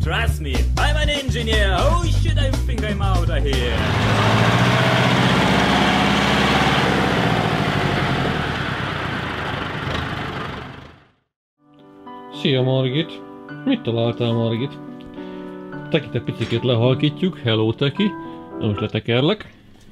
Trust me, I'm an engineer. Oh shit, I think I'm out of here. Szia Margit! Mit találtál, Margit? Tekit egy picit lehalkítjuk. Hello Teki. Most letekerlek.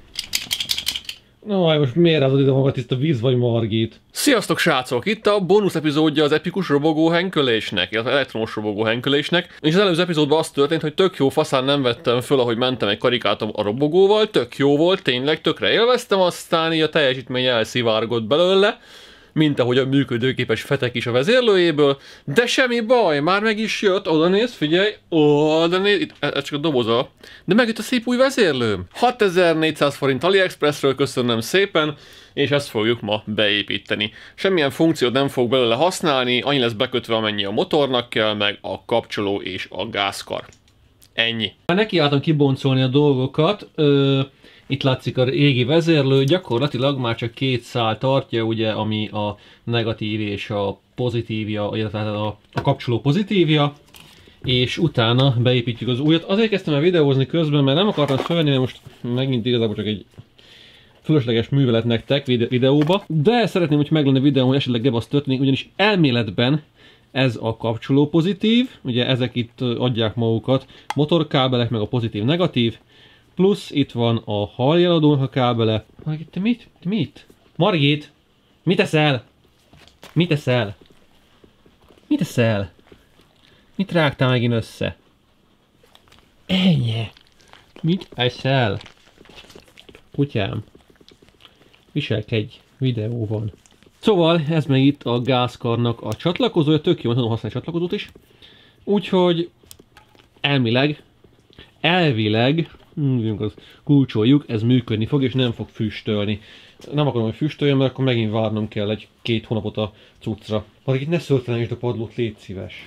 Na, most miért rázod ide magad tiszta víz vagy, Margit? Sziasztok srácok! Itt a bónusz epizódja az epikus robogó henkölésnek, illetve elektromos robogó henkölésnek. És az előző epizódban az történt, hogy tök jó faszán nem vettem föl, ahogy mentem egy karikát a robogóval, tök jó volt, tényleg tökre élveztem, aztán így a teljesítmény elszivárgott belőle, mint ahogy a működőképes fetek is a vezérlőjéből, de semmi baj, már meg is jött, oda néz, figyelj, oda néz, itt, ez csak a doboza, de megjött a szép új vezérlőm. 6400 forint AliExpressről, köszönöm szépen, és ezt fogjuk ma beépíteni. Semmilyen funkciót nem fog belőle használni, annyi lesz bekötve, amennyi a motornak kell, meg a kapcsoló és a gázkar. Ennyi. Nekiálltam kiboncolni a dolgokat. Itt látszik a régi vezérlő, gyakorlatilag már csak két szál tartja, ugye, ami a negatív és a pozitívja, illetve a kapcsoló pozitívja, és utána beépítjük az újat. Azért kezdtem el videózni közben, mert nem akartam felvenni, mert most megint igazából csak egy fölösleges művelet nektek videóba, de szeretném, hogy meg lenne videó, hogy esetleg gebasz történik, ugyanis elméletben ez a kapcsoló pozitív, ugye ezek itt adják magukat, motorkábelek, meg a pozitív-negatív, plusz itt van a haljeladónak a kábele. Margit, te mit? Te mit? Margit! Mit eszel? Mit eszel? Mit eszel? Mit rágtál megint össze? Ennyi! Mit eszel? Kutyám. Viselkedj, videó van. Szóval ez meg itt a gázkarnak a csatlakozója, tök jó, tudom használni csatlakozót is. Úgyhogy elvileg kulcsoljuk, ez működni fog, és nem fog füstölni. Nem akarom, hogy füstöljön, mert akkor megint várnom kell egy-két hónapot a cuccra. Valaki itt ne szörtelenítsd a padlót, légy szíves.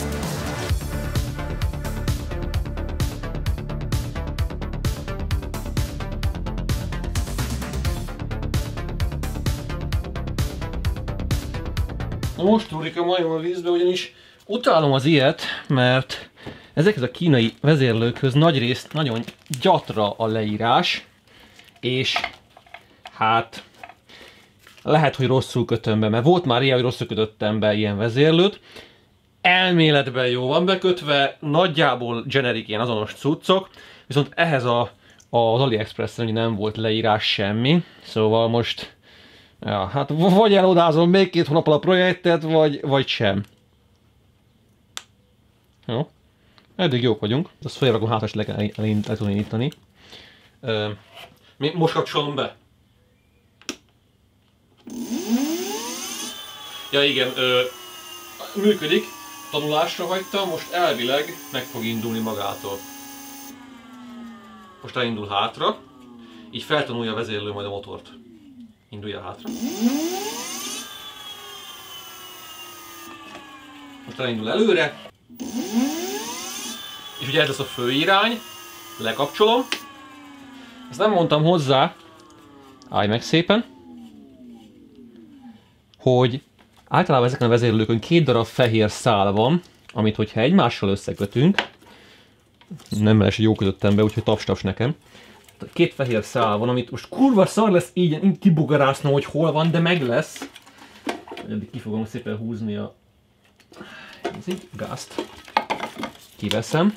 Na most úrik a majom a vízbe, ugyanis utálom az ilyet, mert ezekhez a kínai vezérlőkhöz nagyrészt nagyon gyatra a leírás, és hát lehet, hogy rosszul kötöm be, mert volt már ilyen, hogy rosszul kötöttem be ilyen vezérlőt. Elméletben jó van bekötve, nagyjából generic ilyen azonos cuccok, viszont ehhez az AliExpress-en nem volt leírás semmi, szóval most ja, hát vagy elodázom még 2 hónappal a projektet, vagy sem. Jó. Eddig jók vagyunk. Azt felrakom hátra, és le tudom indítani. Most kapcsolom be. Ja igen, működik. Tanulásra hagytam, most elvileg meg fog indulni magától. Most elindul hátra. Így feltanulja a vezérlő majd a motort. Indulja hátra. Most elindul előre. És ugye ez lesz a fő irány, lekapcsolom. Ezt nem mondtam hozzá, állj meg szépen, hogy általában ezeken a vezérlőkön 2 darab fehér szál van, amit hogyha egymással összekötünk, nem lesz jó kötöttem be, úgyhogy taps nekem. 2 fehér szál van, amit most kurva szar lesz így kibugarásznom, hogy hol van, de meg lesz. Eddig ki fogom szépen húzni a gázt. Kiveszem.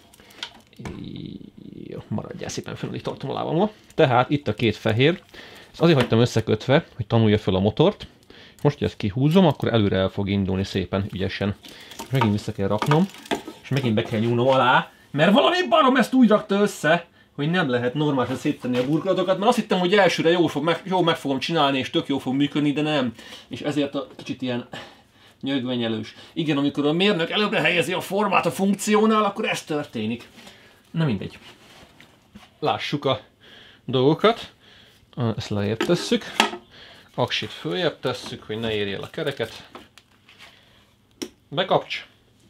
Jó, maradjál szépen fenn, hogy tartom a lábammal. Tehát itt a 2 fehér. Ezt azért hagytam összekötve, hogy tanulja fel a motort. Most, hogy ezt kihúzom, akkor előre el fog indulni szépen, ügyesen. És megint vissza kell raknom, és megint be kell nyúlnom alá, mert valami barom ezt úgy rakta össze, hogy nem lehet normálisan széttenni a burkolatokat, mert azt hittem, hogy elsőre jól meg fogom csinálni, és tök jól fog működni, de nem. És ezért a kicsit ilyen nyögvenyelős. Igen, amikor a mérnök előbbre helyezi a formát a funkciónál, akkor ez történik. Na mindegy. Lássuk a dolgokat. Ezt lejjebb tesszük. Aksit följebb tesszük, hogy ne érje el a kereket. Bekapcs.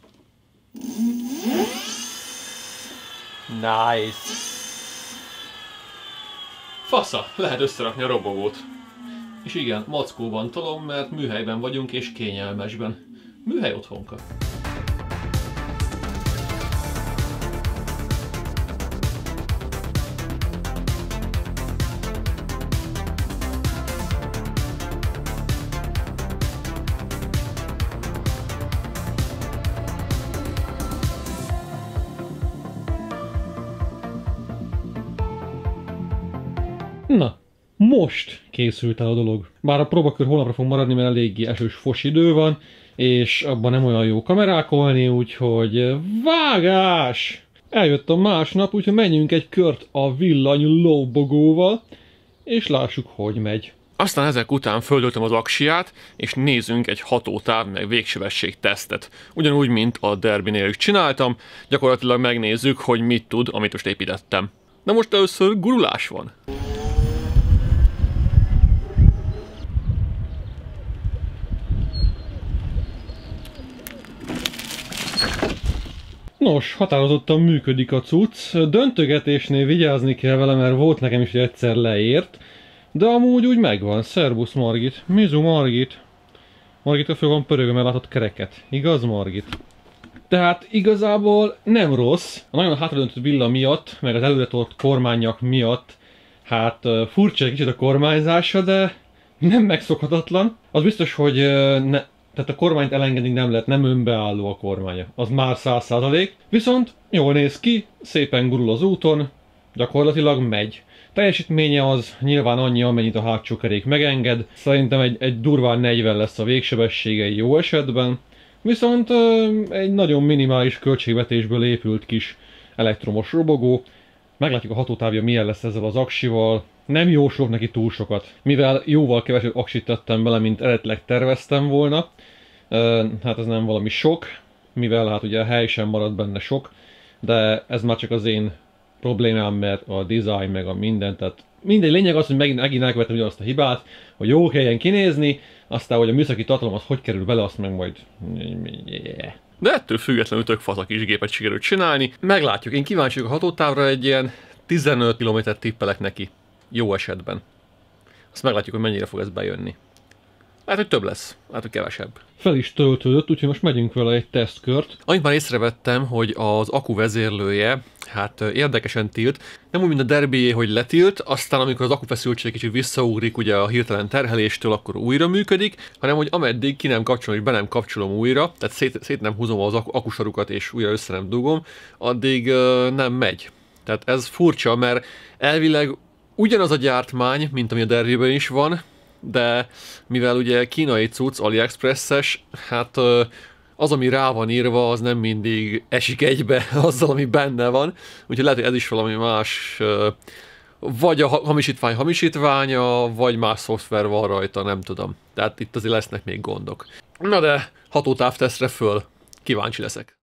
Nice. Fasza, lehet összerakni a robogót. És igen, mackóban tolom, mert műhelyben vagyunk és kényelmesben. Műhely otthonka. Na, most készült el a dolog. Bár a próbakör holnapra fog maradni, mert eléggé esős fos idő van, és abban nem olyan jó kamerákolni, úgyhogy vágás! Eljött a másnap, úgyhogy menjünk egy kört a villany lóbogóval, és lássuk, hogy megy. Aztán ezek után földöltöm az aksiát, és nézzünk egy hatótáv meg végsebesség tesztet. Ugyanúgy, mint a Derbinél is csináltam, gyakorlatilag megnézzük, hogy mit tud, amit most építettem. De most először gurulás van. Nos, határozottan működik a cucc. Döntögetésnél vigyázni kell vele, mert volt nekem is, hogy egyszer leért. De amúgy úgy megvan. Szerbusz Margit. Mizu Margit. Margit a föl van pörögő, mert látott kereket. Igaz, Margit? Tehát igazából nem rossz. A nagyon hátradöntött villa miatt, meg az előretolt kormányak miatt, hát furcsa egy kicsit a kormányzása, de nem megszokhatatlan. Az biztos, hogy tehát a kormányt elengedni nem lehet, nem önbeálló a kormánya. Az már 100%. Viszont jól néz ki, szépen gurul az úton, gyakorlatilag megy. Teljesítménye az nyilván annyi, amennyit a hátsó kerék megenged. Szerintem egy durván 40 lesz a végsebessége jó esetben. Viszont egy nagyon minimális költségvetésből épült kis elektromos robogó. Meglátjuk a hatótávja milyen lesz ezzel az aksival. Nem jósolok neki túl sokat, mivel jóval kevesebb aksit tettem bele, mint eredetileg terveztem volna. Hát ez nem valami sok, mivel hát ugye a hely sem marad benne sok, de ez már csak az én problémám, mert a design meg a minden, tehát mindegy, lényeg az, hogy megint elkövetem ugyanazt a hibát, hogy jó helyen kinézni, aztán hogy a műszaki tartalom az hogy kerül bele, azt meg majd... De ettől függetlenül tök fasz a kis gépet sikerült csinálni. Meglátjuk, én kíváncsi vagyok a hatótávra, egy ilyen 15 km-t tippelek neki. Jó esetben. Azt meglátjuk, hogy mennyire fog ez bejönni. Lehet, hogy több lesz, lehet, hogy kevesebb. Fel is töltődött, úgyhogy most megyünk vele egy tesztkört. Annyit már észrevettem, hogy az akku vezérlője, hát érdekesen tilt. Nem úgy, mint a Derbié, hogy letilt, aztán amikor az akkufeszültség kicsit visszaugrik ugye a hirtelen terheléstől, akkor újra működik, hanem hogy ameddig ki nem kapcsolom és be nem kapcsolom újra, tehát szét nem húzom az akkusarukat és újra össze nem dugom, addig nem megy. Tehát ez furcsa, mert elvileg ugyanaz a gyártmány, mint ami a Derbiében is van, de mivel ugye kínai cucc, AliExpress-es, hát az, ami rá van írva, az nem mindig esik egybe azzal, ami benne van. Úgyhogy lehet, hogy ez is valami más, vagy a hamisítvány hamisítványa, vagy más szoftver van rajta, nem tudom. Tehát itt azért lesznek még gondok. Na de hatótávtesztre föl, kíváncsi leszek.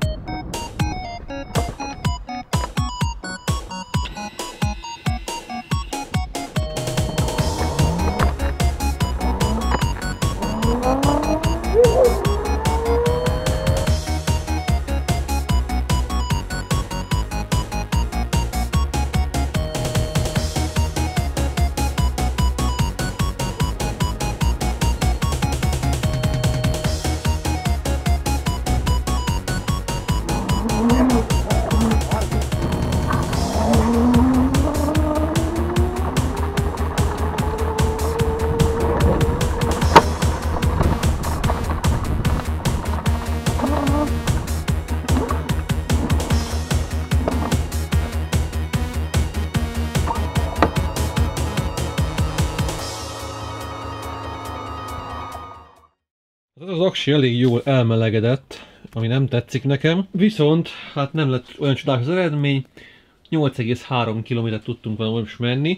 Az aksi elég jól elmelegedett, ami nem tetszik nekem, viszont hát nem lett olyan csodás az eredmény, 8,3 km tudtunk volna most menni,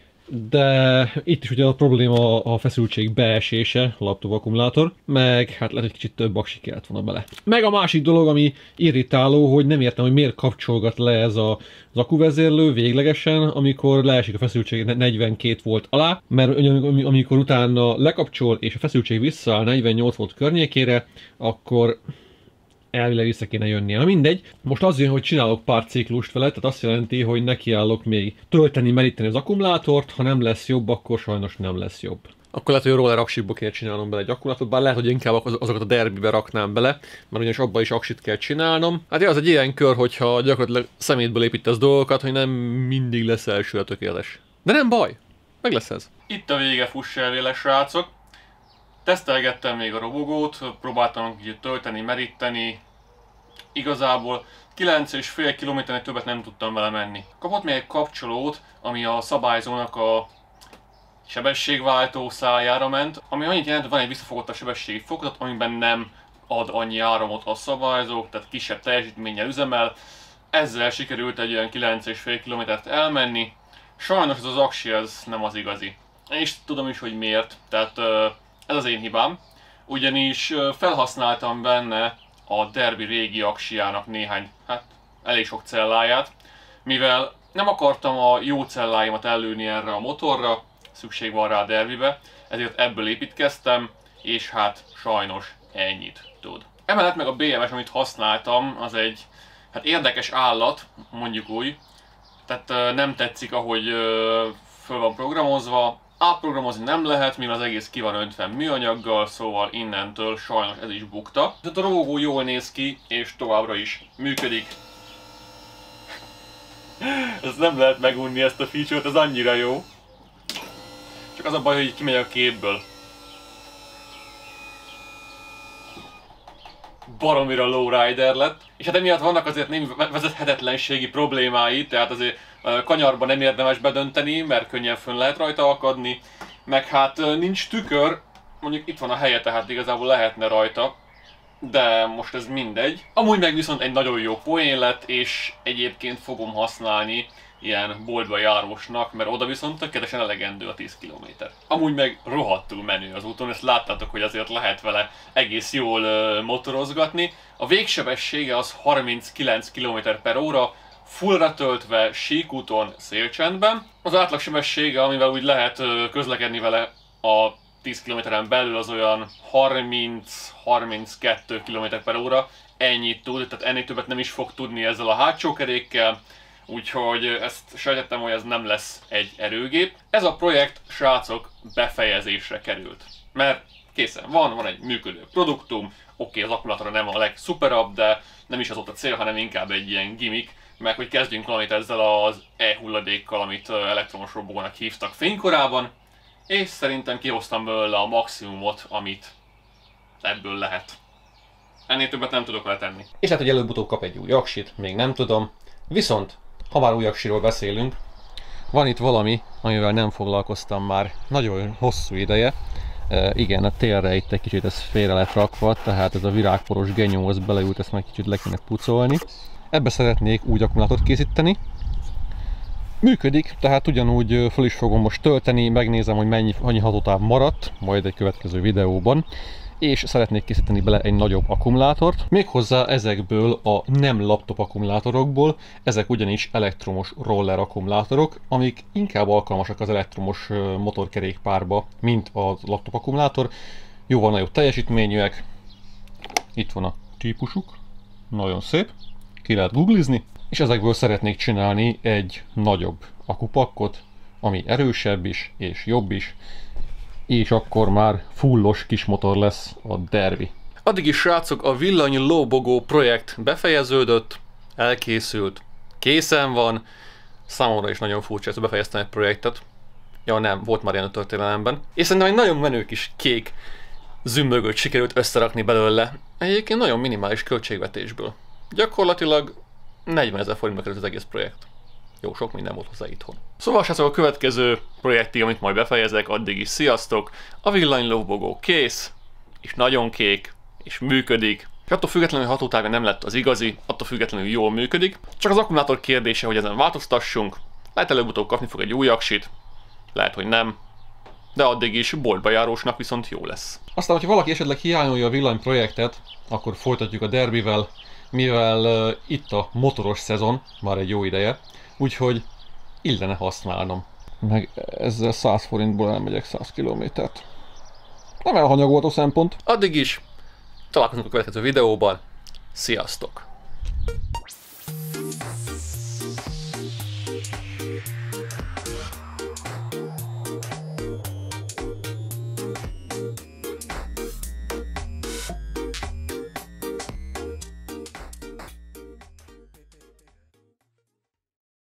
de itt is ugye a probléma a feszültség beesése, a laptop akkumulátor, meg hát lehet, hogy kicsit több aksi kellett volna bele. Meg a másik dolog, ami irritáló, hogy nem értem, hogy miért kapcsolgat le ez az akkuvezérlő véglegesen, amikor leesik a feszültség 42 volt alá, mert amikor utána lekapcsol és a feszültség visszaáll 48 volt környékére, akkor elvileg vissza kéne jönnie. Na mindegy, most az jön, hogy csinálok pár ciklust vele, tehát azt jelenti, hogy nekiállok még tölteni, meríteni az akkumulátort, ha nem lesz jobb, akkor sajnos nem lesz jobb. Akkor lehet, hogy a roller aksiba kéne csinálnom bele egy akkumulátort, bár lehet, hogy inkább azokat a Derbibe raknám bele, mert ugyanis abban is aksit kell csinálnom. Hát az egy ilyen kör, hogyha gyakorlatilag szemétből építesz dolgokat, hogy nem mindig lesz elsőre tökéletes. De nem baj, meg lesz ez. Itt a vége, fuss el véle, srácok. Tesztelgettem még a robogót, próbáltam kicsit tölteni, meríteni. igazából 9,5 kilométernek többet nem tudtam vele menni. Kapott még egy kapcsolót, ami a szabályzónak a sebességváltó szájára ment, ami annyit jelent, hogy van egy visszafogottabb sebességi fokozat, amiben nem ad annyi áramot a szabályzó, tehát kisebb teljesítménnyel üzemel. Ezzel sikerült egy olyan 9,5 kilométert elmenni. Sajnos ez az aksi ez nem az igazi. És tudom is, hogy miért, tehát ez az én hibám. Ugyanis felhasználtam benne a Derbi régi aksiának néhány, elég sok celláját, mivel nem akartam a jó celláimat ellőni erre a motorra, szükség van rá a Derbibe, ezért ebből építkeztem, és hát sajnos ennyit tud. Emellett meg a BMS, amit használtam, az egy érdekes állat, mondjuk úgy, tehát nem tetszik, ahogy föl van programozva. Átprogramozni nem lehet, mivel az egész ki van öntve műanyaggal, szóval innentől sajnos ez is bukta. Tehát a robogó jól néz ki, és továbbra is működik. Ez nem lehet megunni, ezt a feature-t, ez annyira jó. Csak az a baj, hogy kimegy a képből. Baromira lowrider lett. És hát emiatt vannak azért némi vezethetetlenségi problémái, tehát azért kanyarban nem érdemes bedönteni, mert könnyen fönn lehet rajta akadni. Meg hát nincs tükör, mondjuk itt van a helye, tehát igazából lehetne rajta. De most ez mindegy. Amúgy meg viszont egy nagyon jó poén lett, és egyébként fogom használni ilyen boltba járósnak, mert oda viszont tökéletesen elegendő a 10 km. Amúgy meg rohadtul menő az úton, ezt láttátok, hogy azért lehet vele egész jól motorozgatni. A végsebessége az 39 km/h, fullra töltve síkúton, szélcsendben. Az átlagsebessége, amivel úgy lehet közlekedni vele a 10 km-en belül, az olyan 30-32 km/h, ennyit tud, tehát ennél többet nem is fog tudni ezzel a hátsó kerékkel. Úgyhogy ezt sejtettem, hogy ez nem lesz egy erőgép. Ez a projekt, srácok, befejezésre került. Mert készen van egy működő produktum, oké, az akkumulátora nem a legszuperabb, de nem is az ott a cél, hanem inkább egy ilyen gimmick, meg hogy kezdjünk valamit ezzel az e-hulladékkal, amit elektromos robogónak hívtak fénykorában, és szerintem kihoztam belőle a maximumot, amit ebből lehet. Ennél többet nem tudok vele tenni. És hát, hogy előbb-utóbb kap egy új aksit, még nem tudom. Viszont, ha már új aksiról beszélünk, van itt valami, amivel nem foglalkoztam már nagyon hosszú ideje. Igen, a térre itt egy kicsit ez félre lett rakva, tehát ez a virágporos genyó, az beleült, ezt meg kicsit le kéne pucolni. Ebbe szeretnék új akkumulátort készíteni. Működik, tehát ugyanúgy föl is fogom most tölteni, megnézem, hogy annyi hatótáv maradt, majd egy következő videóban. És szeretnék készíteni bele egy nagyobb akkumulátort, méghozzá ezekből a nem laptop akkumulátorokból, ezek ugyanis elektromos roller akkumulátorok, amik inkább alkalmasak az elektromos motorkerékpárba, mint a laptop akkumulátor. Jóval nagyobb teljesítményűek, itt van a típusuk, nagyon szép, ki lehet googlizni, és ezekből szeretnék csinálni egy nagyobb akupakkot, ami erősebb is, és jobb is, és akkor már fullos kis motor lesz a Derbi. Addig is, srácok, a villany lóbogó projekt befejeződött, elkészült, készen van. Számomra is nagyon furcsa, ezt befejeztem egy projektet. Ja nem, volt már ilyen a történelemben. És szerintem egy nagyon menő kis kék zümmögöt sikerült összerakni belőle. Egyébként nagyon minimális költségvetésből. Gyakorlatilag 40 000 forintba került az egész projekt. Jó, sok minden volt hozzá itthon. Szóval srácok, a következő projektig, amit majd befejezek, addig is sziasztok! A villanylóbogó kész, és nagyon kék, és működik. És attól függetlenül, hogy hatótávja nem lett az igazi, attól függetlenül jól működik. Csak az akkumulátor kérdése, hogy ezen változtassunk. Lehet előbb-utóbb kapni fog egy új aksit, lehet, hogy nem. De addig is boltba járósnak viszont jó lesz. Aztán, hogyha valaki esetleg hiányolja a villanyprojektet, akkor folytatjuk a Derbivel, mivel itt a motoros szezon, már egy jó ideje, úgyhogy illene használnom. Meg ezzel 100 forintból elmegyek 100 kilométert. Nem elhanyagolható szempont. Addig is találkozunk a következő videóban. Sziasztok!